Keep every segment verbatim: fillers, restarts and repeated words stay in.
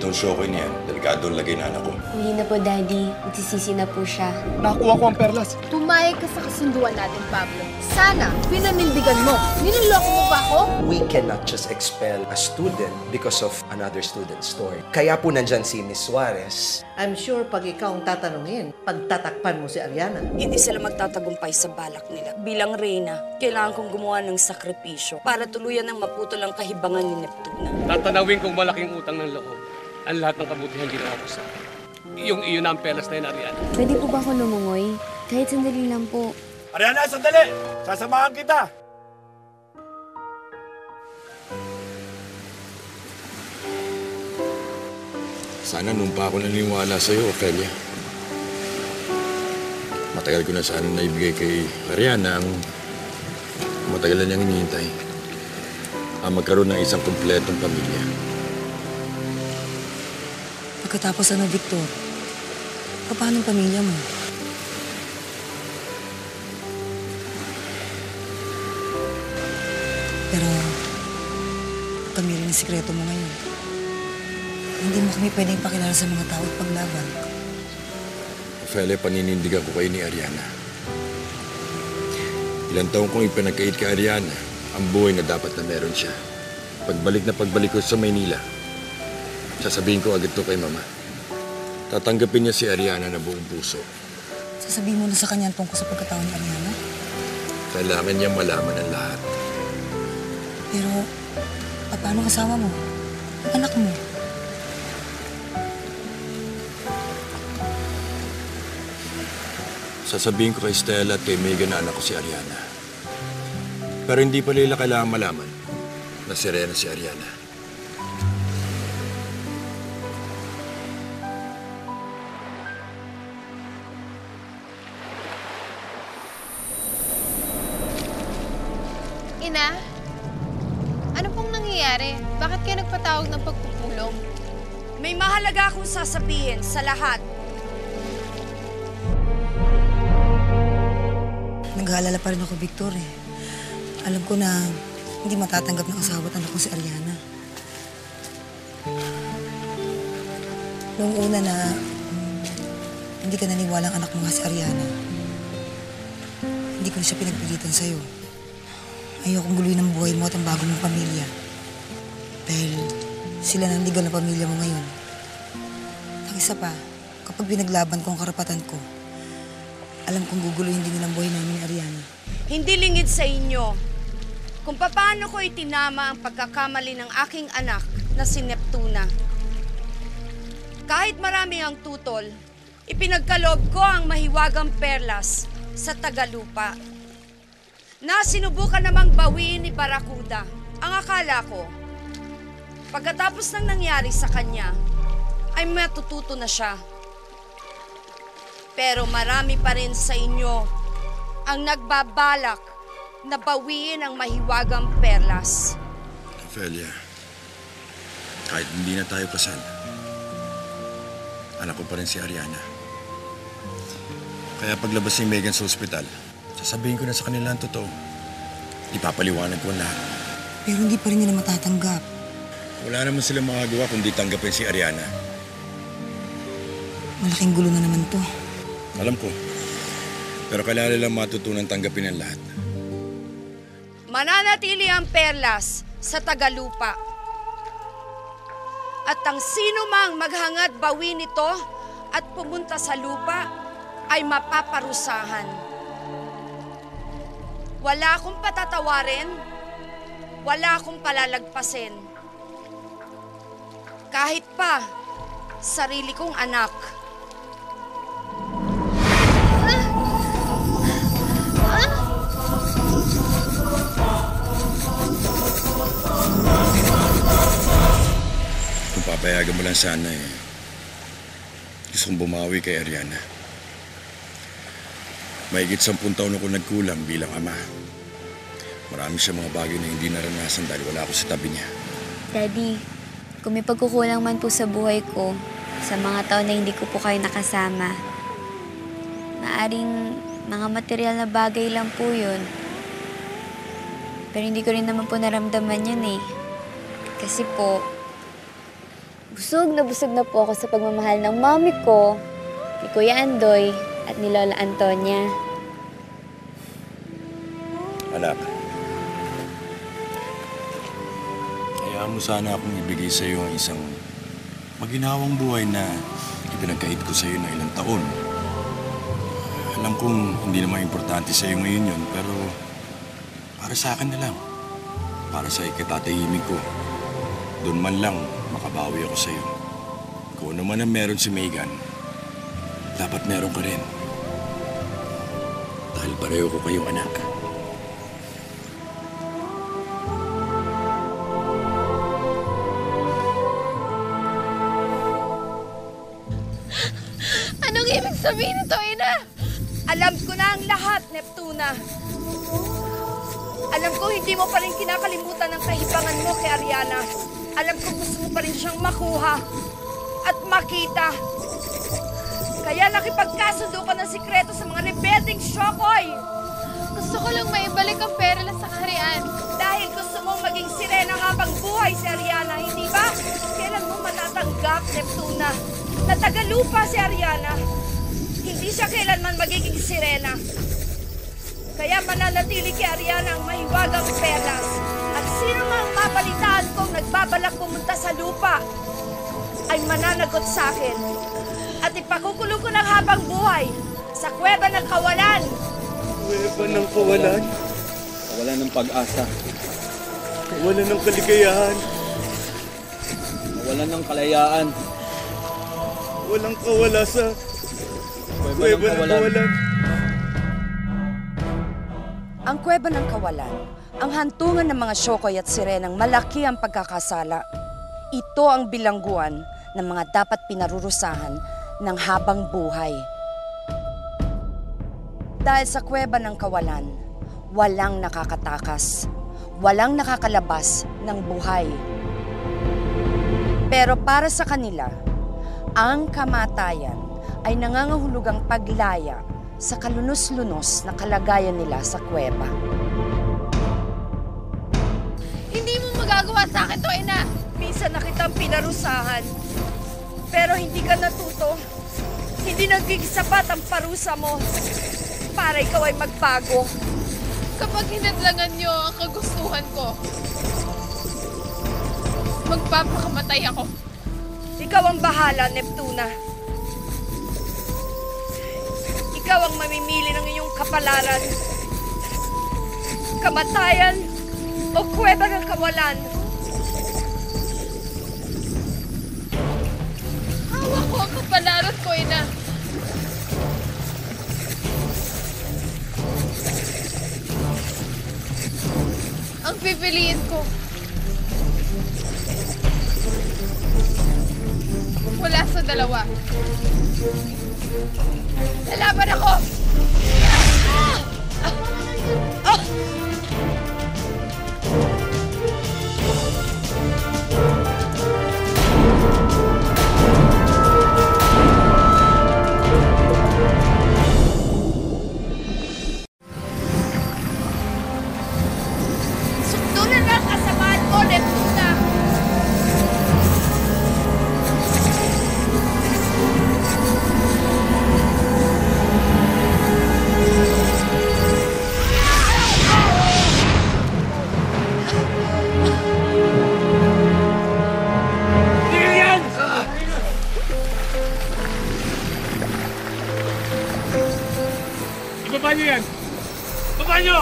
Itong Shokoy niyan, delikado ang lagay na anak ko. Hindi na po, Daddy. Magsisisi na po siya. Nakuha ko ang perlas. Tumayag ka sa kasunduan natin, Pablo. Sana, pinanindigan mo. Niloloko mo ba ako? We cannot just expel a student because of another student's story. Kaya po nandyan si Miss Suarez. I'm sure pag ikaw ang tatanungin, pagtatakpan mo si Aryana. Hindi sila magtatagumpay sa balak nila. Bilang reyna, kailangan kong gumawa ng sakripisyo para tuluyan ng maputol ang kahibangan ni Neptuna. Tatanawin kong malaking utang ng loob ang lahat ng kabutihan ginawa ko sa akin. Yung iyon ang pelas na yun, Aryana. Pwede po ba ako lumungoy? Kahit sandali lang po. Aryana, sandali! Sasamahan kita! Sana nung pa ako naniniwala sa'yo, Ofelia. Matagal ko na sana naibigay kay Aryana ang matagal na niyang hinihintay. Ang magkaroon ng isang kumpletong pamilya. Pagkatapos ano, Victor? Paano ang pamilya mo? Pero, kami rin ang sikreto mo ngayon. Hindi mo kami pwedeng pakilala sa mga tao at paglaban. Ofelia, paninindigan ko kayo ni Aryana. Ilang taong kong ipinagkait kay Aryana ang buhay na dapat na meron siya. Pagbalik na pagbalik ko sa Maynila, sasabihin ko agad to kay Mama. Tatanggapin niya si Aryana na buong puso. Sasabihin mo na sa kanya tungkol sa pagkatao ni Aryana? Kailangan niya malaman ang lahat. Pero, paano kasama mo? Ang anak mo? Sasabihin ko kay Stella at kay Megan na anak ko si Aryana. Pero hindi pa nila kailangan malaman na si Rena si Aryana. Ina, ano pong nangyayari? Bakit kayo nagpatawag ng pagpupulong? May mahalaga akong sasabihin sa lahat. Nag-aalala pa rin ako, Victor, eh. Alam ko na hindi matatanggap ng asawa at anak ko si Aryana. Noong una na um, hindi ka naniwala ang anak mo nga si Aryana, hindi ko na siya pinagpilitan sa'yo. Ayokong guluhin ang buhay mo at ang bago mong pamilya. Dahil sila na ang legal na pamilya mo ngayon. Ang isa pa, kapag binaglaban ko ang karapatan ko, alam kong guguluhin din nilang buhay namin ni Aryana. Hindi lingid sa inyo kung paano ko itinama ang pagkakamali ng aking anak na si Neptuna. Kahit marami ang tutol, ipinagkaloob ko ang mahiwagang perlas sa Tagalupa na sinubukan namang bawiin ni Barakuda. Ang akala ko, pagkatapos ng nangyari sa kanya, ay matututo na siya. Pero marami pa rin sa inyo ang nagbabalak na bawiin ang mahiwagang perlas. Ofelia, kahit hindi na tayo kasal, anak ko pa rin si Aryana. Kaya paglabas ni Megan sa ospital, sasabihin ko na sa kanila ang totoo. Ipapaliwanag ko ang lahat. Pero hindi pa rin nila matatanggap. Wala naman silang magagawa kung di tanggapin si Aryana. Malaking gulo na naman to. Alam ko. Pero kailangan nilang matutunan tanggapin ang lahat. Mananatili ang perlas sa Tagalupa. At ang sino mang maghangad bawi nito at pumunta sa lupa ay mapaparusahan. Wala akong patatawarin, wala akong palalagpasin. Kahit pa sarili kong anak. Kung papayagan mo lang sana eh, gusto kong bumawi kay Aryana. Mahigit sampung taon ako nagkulang bilang ama. Marami siya mga bagay na hindi naranasan dahil wala ako sa tabi niya. Daddy, kung may pagkukulang man po sa buhay ko, sa mga taon na hindi ko po kayo nakasama, maaring mga material na bagay lang po yun. Pero hindi ko rin naman po naramdaman yun eh. Kasi po, Busog na busog na po ako sa pagmamahal ng mami ko, ni Kuya Andoy, at ni Lola Antonia. Anak, hayaan mo sana akong ibigay sa iyo ang isang maginhawang buhay na ipinagkait ko sa iyo na ilang taon. Alam kong hindi naman importante sa iyo ngayon yun, pero para sa akin na lang. Para sa ikatatahimik ko. Doon man lang makabawi ako sa iyo. Kung naman ang meron si Megan, dapat meron ka rin. Dahil pareho ko kayong anak. Anong ibig sabihin nito, Ina? Alam ko na ang lahat, Neptuna. Alam ko hindi mo pa rin kinakalimutan ang kahibangan mo kay Aryana. Alam ko gusto mo pa rin siyang makuha at makita. Kaya nakipagkasundo ka ng sikreto sa mga rebelding Shokoy. Gusto ko lang maibalik ang pera lang sa kaharian. Dahil gusto mong maging sirena habang buhay si Aryana, hindi ba? Kailan mo matatanggap, Neptuna, na tagalupa si Aryana? Hindi siya kailanman magiging sirena. Kaya mananatili kay Aryana ang mahiwagang perlas. At sino mang mapalitaan kong nagbabalak pumunta sa lupa ay mananagot sa akin. At ipakukulong ko ng habang buhay sa kuweba ng kawalan. Kuweba ng kawalan? Kawalan ng pag-asa. Kawalan ng kaligayahan. Kawalan ng kalayaan. Walang kawala sa Kuweba, kuweba ng ng kawalan. kawalan. Ang Kuweba ng Kawalan, ang hantungan ng mga Shokoy at Sirenang malaki ang pagkakasala. Ito ang bilangguan ng mga dapat pinarurusahan ng habang buhay. Dahil sa Kuweba ng Kawalan, walang nakakatakas, walang nakakalabas ng buhay. Pero para sa kanila, ang kamatayan ay nangangahulugang paglaya sa kalunos-lunos na kalagayan nila sa kuweba. Hindi mo magagawa sa akin to, Ina. Minsan na kitang pinarusahan. Pero hindi ka natuto. Hindi nagiging sapat ang parusa mo para ikaw ay magbago. Kapag hinadlangan niyo ang kagustuhan ko, magpapakamatay ako. Ikaw ang bahala, Neptuna. Ikaw ang mamimili ng iyong kapalaran. Kamatayan o kuweba ng kawalan. Hawak ko ang kapalaran ko, Ina. Ang pipiliin ko. Wala sa dalawa. Lalaban ako! Ah! Ah! Ah! Sukdulan lang kasamaan mo, Neptuna! Ibaba niyo yan! Baba niyo!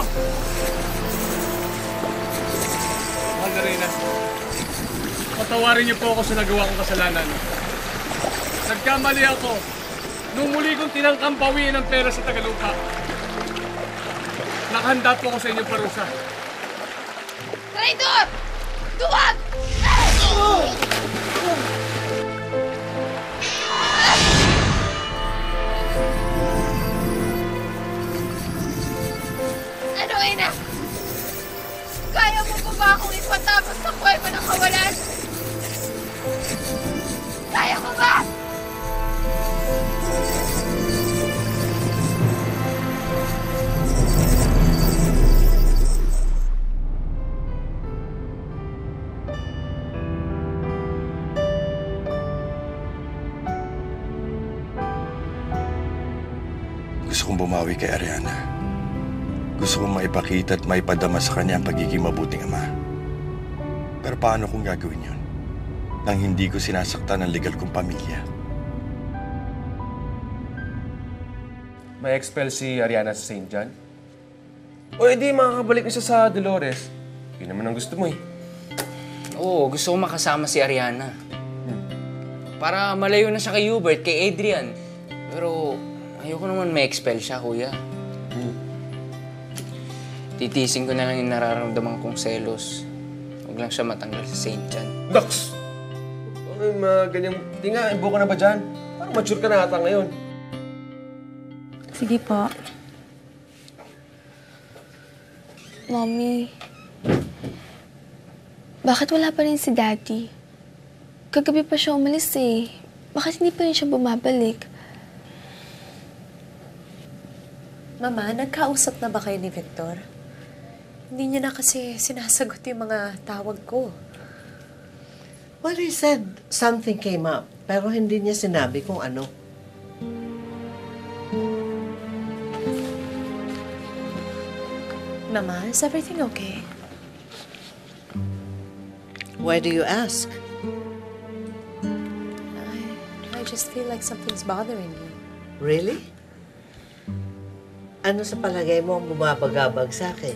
Mahal na Reyna, patawarin niyo po ako sa nagawa kong kasalanan. Nagkamali ako nung muli kong tinangkang bawiin ang pera sa Tagalupa. Nakahanda po ako sa inyong parusa. Traidor! Duwag! Ano, Ina? Kaya mo pa ba akong ipatapos sa kuweba ng kawalan? Kaya mo ba? Gusto kong bumawi kay Aryana. Gusto kong maipakita at maipadama sa kanya ang pagiging mabuting ama. Pero paano kung gagawin yun? Nang hindi ko sinasaktan ang legal kong pamilya. May expel si Aryana sa Saint John? O edi makakabalik na siya sa Dolores. Yun naman ang gusto mo eh. Oo, gusto ko makasama si Aryana. Para malayo na siya kay Hubert, kay Adrian. Pero ayoko naman may expel siya, kuya. Hmm. Titisin ko na lang yung nararamdaman kong selos. Huwag lang siya matanggal sa Saint John. Nox! Ay, mga ganyang... Di nga, ibo ka na ba dyan? Parang mature ka na ata ngayon. Sige po. Mommy, bakit wala pa rin si Daddy? Kagabi pa siya umalis eh. Bakit hindi pa rin siya bumabalik? Mama, nagkausap na ba kayo ni Victor? Hindi niya na kasi sinasagot yung mga tawag ko. Well, he said something came up, pero hindi niya sinabi kung ano. Mama, is everything okay? Why do you ask? I, I just feel like something's bothering you. Really? Ano sa palagay mo ang bumabagabag sa akin?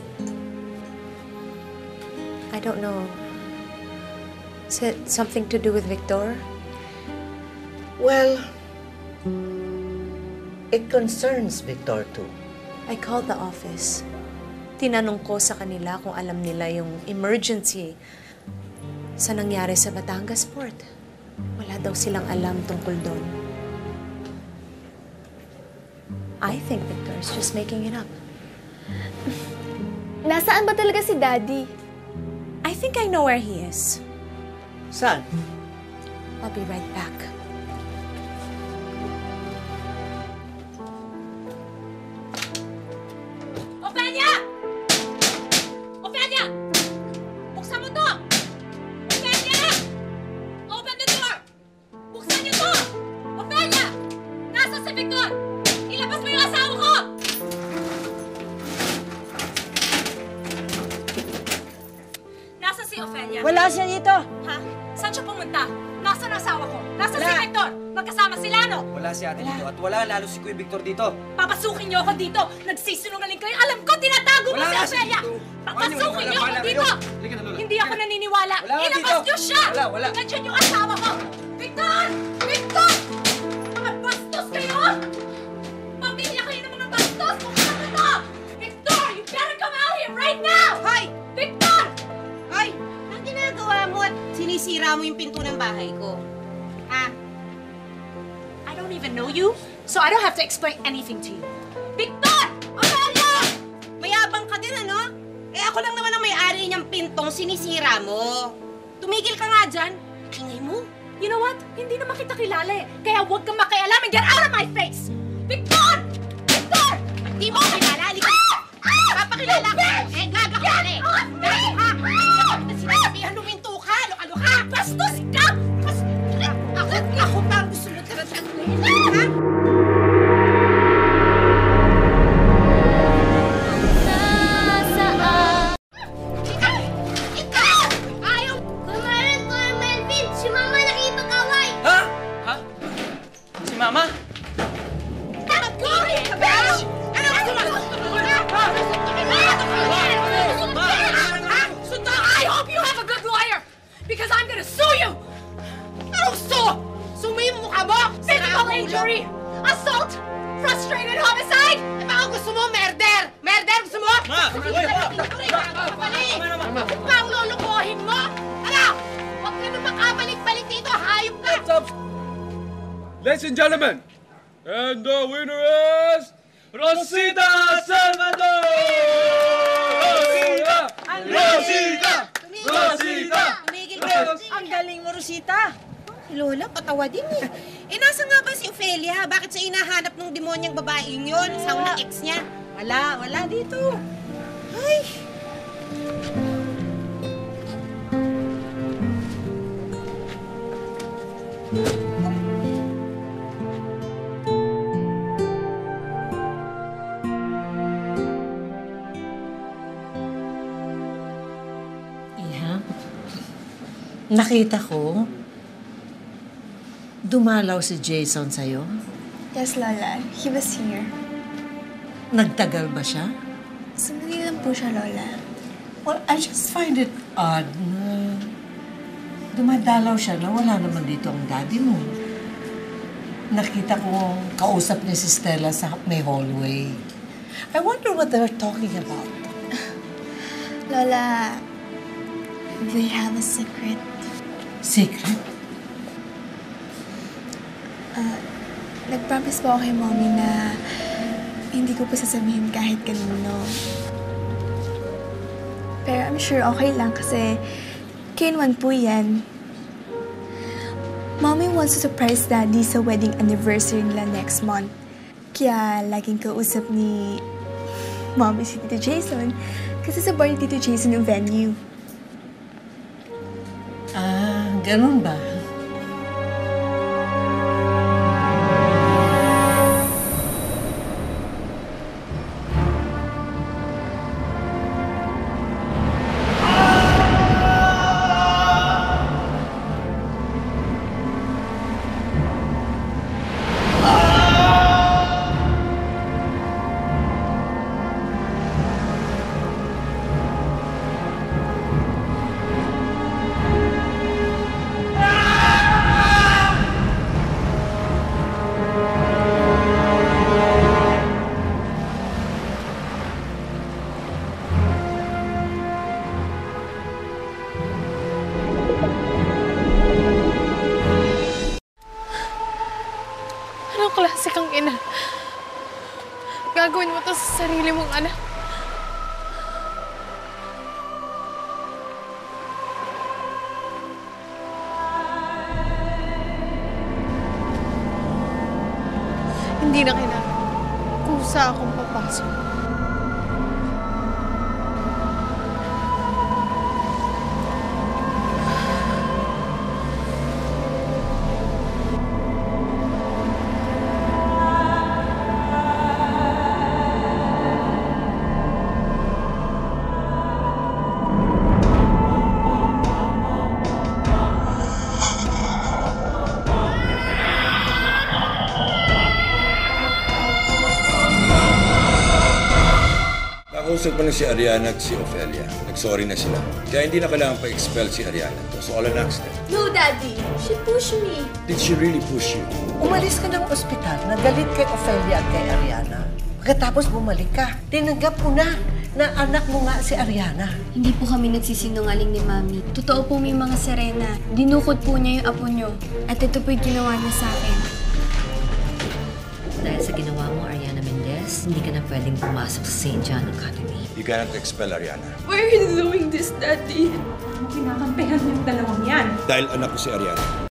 I don't know. Is it something to do with Victor? Well, it concerns Victor too. I called the office. Tinanong ko sa kanila kung alam nila yung emergency sa nangyari sa Batangas Port. Wala daw silang alam tungkol doon. I think Victor is just making it up. Nasaan ba talaga si Daddy? I think I know where he is. Saan? I'll be right back. Ofelia! Ofelia! Buksan mo to! Ofelia! Open the door! Buksan niyo to! Ofelia! Nasa si Victor! Ilabas mo yung asawa ko! Nasa si Ofelia? Wala siya dito. Ha? Saan siya pumunta? Nasa ang asawa ko? Nasa si Victor? Magkasama sila, no? Wala si ate dito at wala lalo si Kuya Victor dito. Papasukin niyo ako dito! Nagsisinungaling kayo! Alam ko, tinatago mo Wala si nga siya Ofelia! dito. Papasukin niyo ako Wala, wala, dito! wala. Halika na, Lola. Hindi ako naniniwala! Wala nga Ilabas dito. niyo siya! Wala, wala. Nandiyan yung asawa ko! Victor! Victor! Mga bastos kayo! Pamilya kayo ng mga bastos! Kung ano to! Victor! You better come out here right now! Hoy! Victor! Hoy! Ang ginagawa mo at sinisira mo yung pinto ng bahay ko? Ha? I don't even know you, so I don't have to explain anything to you. Victor! Ofelia! Mayabang ka din, ano? Eh ako lang naman ang may-ari niyang pintong sinisira mo. Tumigil ka nga dyan. Ingay mo. You know what? Hindi naman kita kilala eh. Kaya huwag kang makialam and get out of my face! Victor! Victor! Di mo kilala. Halika. Papakilala ko. Eh, gaga ka na eh. Gaga ka. Sinasabihan luminto ka. Lukalo ka. Bastos ka! Bastos! Ako, ako pa ang gusto mo talaga. Ha? Si Mama? I hope you have a good lawyer! Because I'm gonna sue you! Anong sue? Sue mo yung mukha mo? Physical injury! Assault! Frustrated homicide! Eh baka gusto mo murder? Murder gusto mo? Ma! Uy! Ma! Pang lulukohin mo? Ano? Huwag ka na makabalik-balik dito, hayop ka! Ladies and gentlemen, and the winner is Rosita Salvador! Rosita! Rosita! Rosita! Tumigil ka! Ang galing mo, Rosita! Si Lola, patawa din eh. Eh, nasa nga ba si Ofelia? Bakit siya inahanap ng demonyang babaeng yun? Asawa ng ex niya? Wala, wala dito. Ay! Nakita ko, dumalaw si Jason sa'yo. Yes, Lola. He was here. Nagtagal ba siya? Sandali lang po siya, Lola. Well, I just find it odd na dumadalaw siya na wala naman dito ang daddy mo. Nakita ko kausap niya si Stella sa may hallway. I wonder what they're talking about. Lola, they have a secret. Secret? Uh, nag-promise po ako kay Mommy na hindi ko po sasabihin kahit kanino. Pero I'm sure okay lang kasi K-one po yan. Mommy wants to surprise Daddy sa wedding anniversary nila next month. Kaya laging kausap ni Mommy si Tito Jason kasi sa bar ni Tito Jason yung venue. Ah, ganun ba? Klase kang ina. Gagawin mo to sa sarili mong anak. Hindi na kailangan. Kusa akong papasok. Nakausap pa na si Aryana at si Ofelia. Nag-sorry na sila. Kaya hindi na kailangan pa-expel si Aryana. It was all an accident. No, Daddy. She pushed me. Did she really push you? Umalis ka ng ospital, nagalit kay Ofelia at kay Aryana. Pagkatapos bumalik ka, tinanggap mo na na anak mo nga si Aryana. Hindi po kami nagsisinungaling ni Mami. Totoo po may mga Serena. Dinukot po niya yung apo niyo. At ito po yung ginawa niya sa akin. Dahil sa ginawa mo, Aryana Mendez, hindi ka na pwedeng pumasok sa Saint John Academy. You cannot expel Aryana. Why are you doing this, Daddy? Kinakampihan niyong dalawang yan. Dahil anak ko si Aryana.